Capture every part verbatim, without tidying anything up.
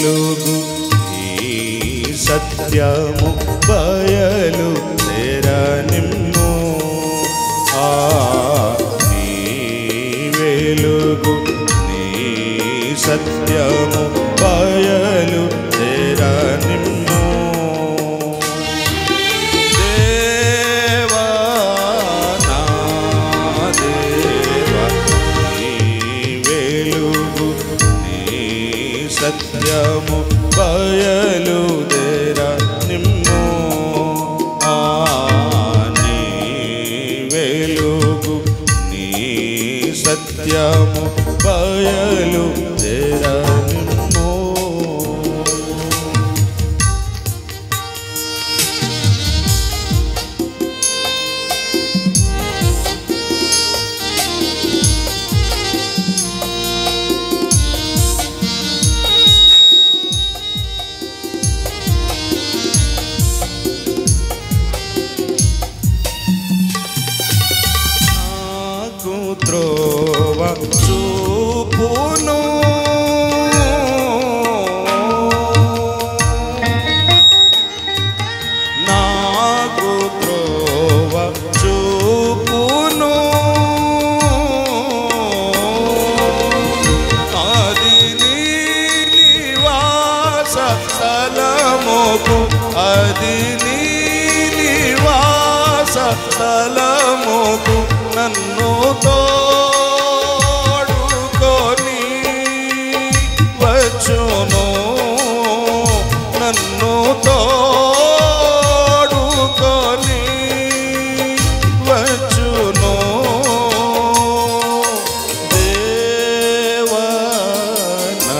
వెలుగు నీ సత్యము బయలు తెరనిమ్ము ఆ నీ వెలుగు నీ సత్యము బయలు తెరనిమ్ము దేవా నా దేవా నీ వెలుగు నీ సత్యము బయలు తెరనిమ్ము ఆ నీ వెలుగు నీ సత్యము బయలు తెరనిమ్ము త్రోవ చూపును నాకు త్రోవ చూపును అది నీ నివాస స్థలముకు అది నీ నివాస స్థలముకు నన్ను తోడుకొని వచ్చును నన్ను తోడుకొని వచ్చును దేవా నా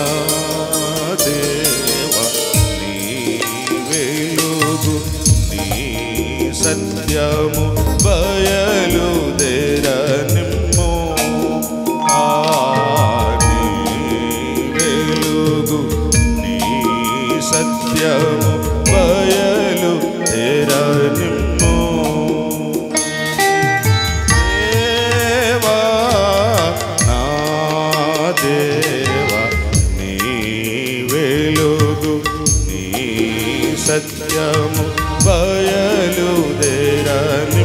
దేవా నీ వెలుగు నీ సత్యము బయలు తెరనిమ్ము ఆ నీ వెలుగు నీ సత్యము బయలు తెరనిమ్ము దేవా నా దేవా నీ వెలుగు నీ సత్యము బయలు తెరనిమ్ము